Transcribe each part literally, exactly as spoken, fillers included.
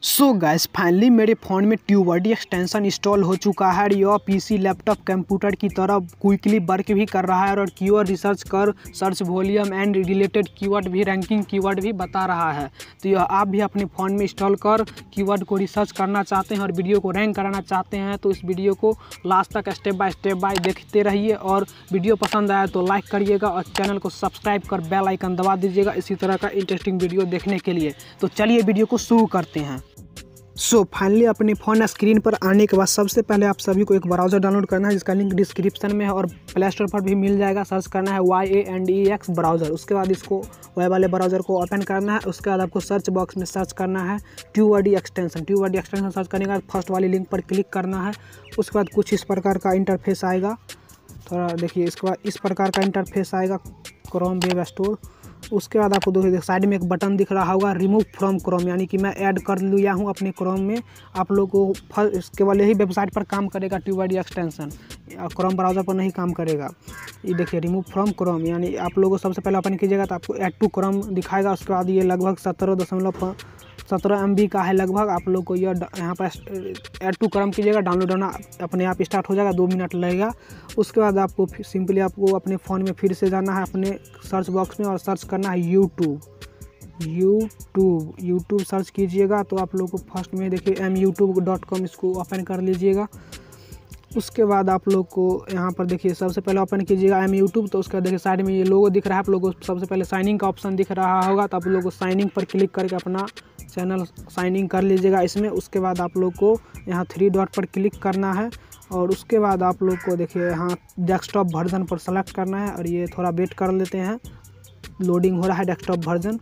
सो guys finally मेरे phone में TubeBuddy extension install हो चुका है। यह पीसी लैपटॉप कंप्यूटर की तरह क्विकली वर्क भी कर रहा है और कीवर्ड रिसर्च कर search volume and related keyword भी रैंकिंग कीवर्ड भी बता रहा है। तो यह आप भी अपने फ़ोन में इंस्टॉल कर कीवर्ड को रिसर्च करना चाहते हैं और वीडियो को रैंक कराना चाहते हैं तो इस वीडियो को लास्ट तक स्टेप बाय स्टेप बाय देखते रहिए। और वीडियो पसंद आया तो लाइक करिएगा और चैनल को सब्सक्राइब कर बेल आइकन दबा दीजिएगा इसी तरह का इंटरेस्टिंग वीडियो देखने के लिए। तो चलिए वीडियो को शुरू करते हैं। सो so, फाइनली अपने फ़ोन स्क्रीन पर आने के बाद सबसे पहले आप सभी को एक ब्राउज़र डाउनलोड करना है जिसका लिंक डिस्क्रिप्शन में है और प्ले स्टोर पर भी मिल जाएगा। सर्च करना है Y A N D E X browser. उसके बाद इसको वह वाले ब्राउज़र को ओपन करना है। उसके बाद आपको सर्च बॉक्स में सर्च करना है TubeBuddy extension. TubeBuddy extension search करने के बाद फर्स्ट वाली लिंक पर क्लिक करना है। उसके बाद कुछ इस प्रकार का इंटरफेस आएगा। थोड़ा देखिए, इसके बाद इस प्रकार का इंटरफेस आएगा क्रोम वेब स्टोर। उसके बाद आपको देखिए साइड में एक बटन दिख रहा होगा रिमूव फ्रॉम क्रोम, यानी कि मैं ऐड कर लिया हूँ अपने क्रोम में। आप लोग को फर्स्ट केवल यही वेबसाइट पर काम करेगा ट्यूबरडी एक्सटेंशन, क्रोम ब्राउज़र पर नहीं काम करेगा। ये देखिए रिमूव फ्रॉम क्रोम, यानी आप लोगों को सबसे पहले ओपन कीजिएगा तो आपको ऐड टू क्रोम दिखाएगा। उसके बाद ये लगभग सत्रह दशमलव सत्रह एम बी का है लगभग। आप लोग को यह यहाँ पर ऐड टू क्रोम कीजिएगा, डाउनलोड होना अपने आप स्टार्ट हो जाएगा, दो मिनट लगेगा। उसके बाद आपको सिंपली आपको अपने फ़ोन में फिर से जाना है अपने सर्च बॉक्स में और सर्च करना है यूट्यूब। यूट्यूब यूट्यूब सर्च कीजिएगा तो आप लोग को फर्स्ट में देखिए एम यूट्यूब डॉट कॉम, इसको ओपन कर लीजिएगा। उसके बाद आप लोग को यहाँ पर देखिए सबसे पहले ओपन कीजिएगा एम यूट्यूब। तो उसका देखिए साइड में ये लोगो दिख रहा है, आप लोगों को सबसे पहले साइनिंग का ऑप्शन दिख रहा होगा तो आप लोग को साइनिंग पर क्लिक करके अपना चैनल साइनिंग कर लीजिएगा इसमें। उसके बाद आप लोग को यहाँ थ्री डॉट पर क्लिक करना है और उसके बाद आप लोग को देखिए यहाँ डेस्कटॉप वर्जन पर सेलेक्ट करना है और ये थोड़ा वेट कर लेते हैं, लोडिंग हो रहा है desktop version.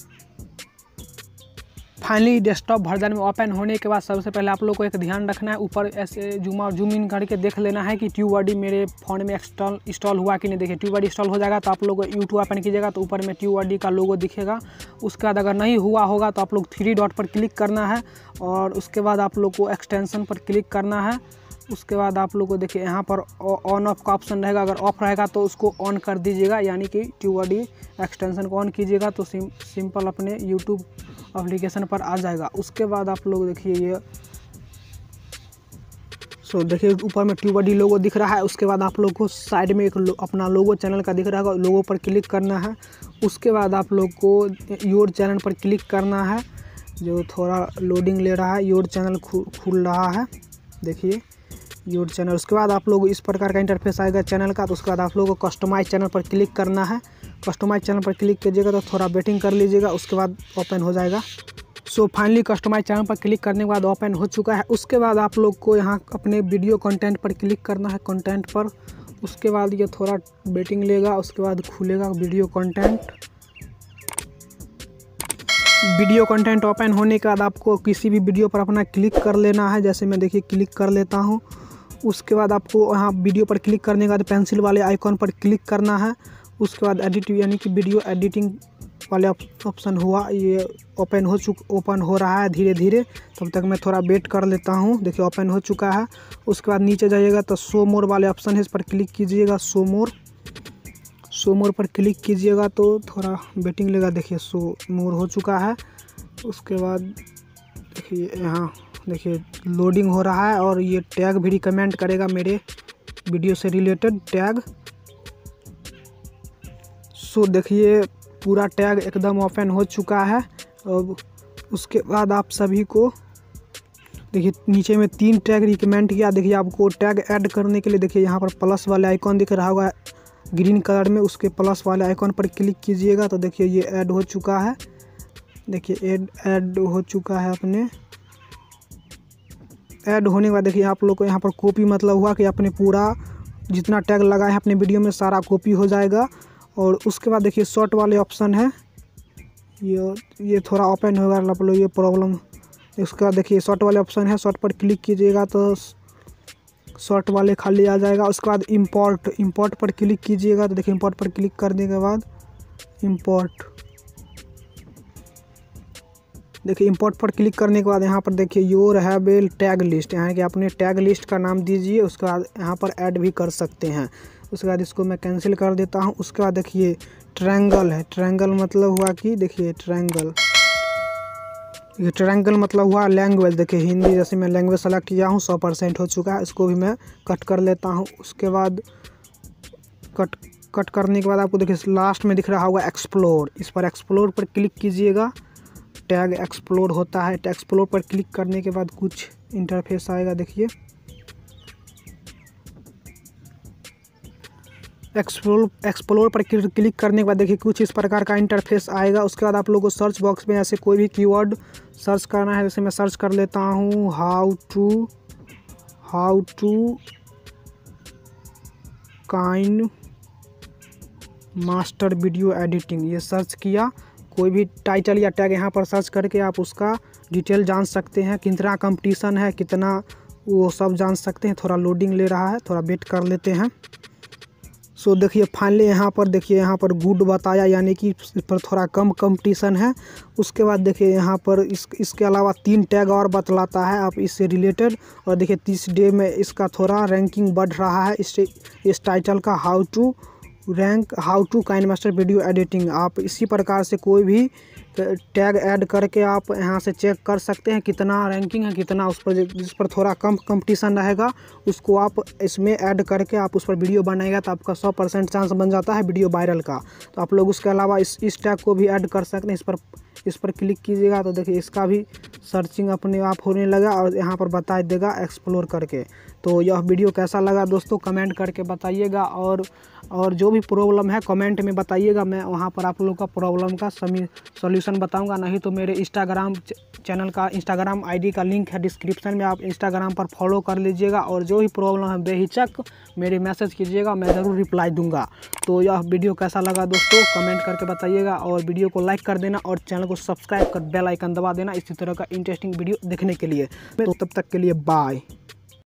Finally desktop version में ओपन होने के बाद सबसे पहले आप लोग को एक ध्यान रखना है, ऊपर ऐसे जूम और जूम इन करके देख लेना है कि ट्यूबरडी मेरे फ़ोन में इंस्टॉल इंस्टॉल हुआ कि नहीं। देखिए ट्यूबरडी इंस्टॉल हो जाएगा तो आप लोग यूट्यूब ओपन कीजिएगा तो ऊपर में ट्यूबरडी का लोगो दिखेगा। उसके बाद अगर नहीं हुआ होगा तो आप लोग थ्री डॉट पर क्लिक करना है और उसके बाद आप लोग को एक्सटेंशन पर क्लिक करना है। उसके बाद आप लोग को देखिए यहाँ पर ऑन ऑफ का ऑप्शन रहेगा, अगर ऑफ रहेगा तो उसको ऑन कर दीजिएगा, यानी कि ट्यूबरडी एक्सटेंशन को ऑन कीजिएगा तो सिम सिंपल अपने यूट्यूब एप्लीकेशन पर आ जाएगा। उसके बाद आप लोग देखिए ये सो देखिए ऊपर में ट्यूबरडी लोगो दिख रहा है। उसके बाद आप लोग को साइड में एक लो, अपना लोगो चैनल का दिख रहा है, लोगो पर क्लिक करना है। उसके बाद आप लोग को योर चैनल पर क्लिक करना है, जो थोड़ा लोडिंग ले रहा है। योर चैनल खुल रहा है, देखिए योर चैनल। उसके बाद आप लोग इस प्रकार का इंटरफेस आएगा चैनल का। तो उसके बाद आप लोगों को कस्टमाइज चैनल पर क्लिक करना है। कस्टमाइज चैनल पर क्लिक कीजिएगा तो थोड़ा वेटिंग कर लीजिएगा, उसके बाद ओपन हो जाएगा। सो फाइनली कस्टमाइज चैनल पर क्लिक करने के बाद ओपन हो चुका है। उसके बाद आप लोग को यहाँ अपने वीडियो कंटेंट पर क्लिक करना है, कंटेंट पर। उसके बाद ये थोड़ा वेटिंग लेगा, उसके बाद खुलेगा video content. Video content open होने के बाद आपको किसी भी वीडियो पर अपना क्लिक कर लेना है, जैसे मैं देखिए क्लिक कर लेता हूँ। उसके बाद आपको यहाँ वीडियो पर क्लिक करने के बाद पेंसिल वाले आइकॉन पर क्लिक करना है। उसके बाद एडिट, यानी कि वीडियो एडिटिंग वाले ऑप्शन हुआ, ये ओपन हो चुक ओपन हो रहा है धीरे धीरे। तब तक मैं थोड़ा वेट कर लेता हूँ। देखिए ओपन हो चुका है। उसके बाद नीचे जाइएगा तो शो मोर वाले ऑप्शन है, इस पर क्लिक कीजिएगा। शो मोर शो मोर पर क्लिक कीजिएगा तो थोड़ा वेटिंग लेगा। देखिए शो मोर हो चुका है। उसके बाद देखिए यहाँ देखिए लोडिंग हो रहा है और ये टैग भी रिकमेंड करेगा मेरे वीडियो से रिलेटेड टैग। सो देखिए पूरा टैग एकदम ओपन हो चुका है। और उसके बाद आप सभी को देखिए नीचे में तीन टैग रिकमेंड किया। देखिए आपको टैग ऐड करने के लिए देखिए यहाँ पर प्लस वाले आइकॉन दिख रहा होगा ग्रीन कलर में, उसके प्लस वाले आइकॉन पर क्लिक कीजिएगा तो देखिए ये ऐड हो चुका है। देखिए ऐड ऐड हो चुका है अपने। ऐड होने के बाद देखिए आप लोग को यहाँ पर कॉपी मतलब हुआ कि अपने पूरा जितना टैग लगा है अपने वीडियो में सारा कॉपी हो जाएगा। और उसके बाद देखिए शॉर्ट वाले ऑप्शन है, ये ये थोड़ा ओपन होगा आप लोग, ये प्रॉब्लम। उसके बाद देखिए शॉर्ट वाले ऑप्शन है, शॉर्ट पर क्लिक कीजिएगा तो शॉर्ट वाले खाली आ जाएगा। उसके बाद इंपोर्ट इंपोर्ट पर क्लिक कीजिएगा तो देखिए इंपोर्ट पर क्लिक करने के बाद इंपोर्ट देखिए इंपोर्ट पर क्लिक करने के बाद यहाँ पर देखिए योर हैवेल टैग लिस्ट, यहाँ कि अपने टैग लिस्ट का नाम दीजिए। उसके बाद यहाँ पर ऐड भी कर सकते हैं। उसके बाद इसको मैं कैंसिल कर देता हूँ। उसके बाद देखिए ट्रायंगल है, ट्रायंगल मतलब हुआ कि देखिए ट्रायंगल ये ट्रायंगल मतलब हुआ लैंग्वेज। देखिए हिंदी जैसे मैं लैंग्वेज सेलेक्ट किया हूँ, सौ परसेंट हो चुका है। इसको भी मैं कट कर लेता हूँ। उसके बाद कट कट करने के बाद आपको देखिए लास्ट में दिख रहा होगा एक्सप्लोर। इस पर एक्सप्लोर पर क्लिक कीजिएगा। टैग एक्सप्लोर होता है। टैग एक्सप्लोर पर क्लिक करने के बाद कुछ इंटरफेस आएगा। देखिए एक्सप्लोर एक्सप्लोर पर क्लिक करने के बाद देखिए कुछ इस प्रकार का इंटरफेस आएगा। उसके बाद आप लोगों को सर्च बॉक्स में ऐसे कोई भी कीवर्ड सर्च करना है। जैसे मैं सर्च कर लेता हूँ how to how to KineMaster video editing, ये सर्च किया। कोई भी टाइटल या टैग यहाँ पर सर्च करके आप उसका डिटेल जान सकते हैं, कितना कंपटीशन है, कितना वो सब जान सकते हैं। थोड़ा लोडिंग ले रहा है, थोड़ा वेट कर लेते हैं। सो देखिए फाइनली यहाँ पर देखिए यहाँ पर गुड बताया, यानी कि इस पर थोड़ा कम कंपटीशन है। उसके बाद देखिए यहाँ पर इस इसके अलावा तीन टैग और बतलाता है आप इससे रिलेटेड। और देखिए तीस डे में इसका थोड़ा रैंकिंग बढ़ रहा है। इस इस टाइटल का how to rank how to KineMaster video editing. आप इसी प्रकार से कोई भी टैग ऐड करके आप यहाँ से चेक कर सकते हैं कितना रैंकिंग है, कितना उस पर जिस पर थोड़ा कम कंपटीशन रहेगा उसको आप इसमें ऐड करके आप उस पर वीडियो बनाएगा तो आपका सौ परसेंट चांस बन जाता है वीडियो वायरल का। तो आप लोग उसके अलावा इस इस टैग को भी ऐड कर सकते हैं। इस पर इस पर क्लिक कीजिएगा तो देखिए इसका भी सर्चिंग अपने आप होने लगा और यहाँ पर बता देगा एक्सप्लोर करके। तो यह वीडियो कैसा लगा दोस्तों कमेंट करके बताइएगा। और और जो भी प्रॉब्लम है कमेंट में बताइएगा, मैं वहाँ पर आप लोगों का प्रॉब्लम का सॉल्यूशन बताऊंगा। नहीं तो मेरे इंस्टाग्राम चैनल का इंस्टाग्राम आईडी का लिंक है डिस्क्रिप्शन में, आप इंस्टाग्राम पर फॉलो कर लीजिएगा। और जो भी प्रॉब्लम है बेहिचक मेरे मैसेज कीजिएगा, मैं ज़रूर रिप्लाई दूंगा। तो यह वीडियो कैसा लगा दोस्तों कमेंट करके बताइएगा। और वीडियो को लाइक कर देना और चैनल को सब्सक्राइब कर बेल आइकन दबा देना इसी तरह का इंटरेस्टिंग वीडियो देखने के लिए। तो तब तक के लिए बाय।